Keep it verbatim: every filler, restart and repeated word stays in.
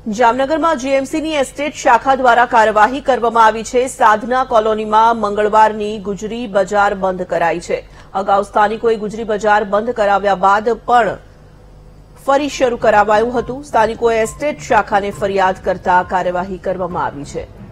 જામનગરમાં જીએમસીની એસ્ટેટ શાખા દ્વારા કાર્યવાહી કરવામાં આવી છે। સાધના કોલોનીમાં મંગળવારની ગુજરી બજાર બંધ કરાઈ છે। અગાઉ સ્થાનિકોએ ગુજરી બજાર બંધ કરાવ્યા બાદ પણ ફરી શરૂ કરાવાયું હતું। સ્થાનિકોએ એસ્ટેટ શાખાને ફરિયાદ કરતા કાર્યવાહી કરવામાં આવી છે।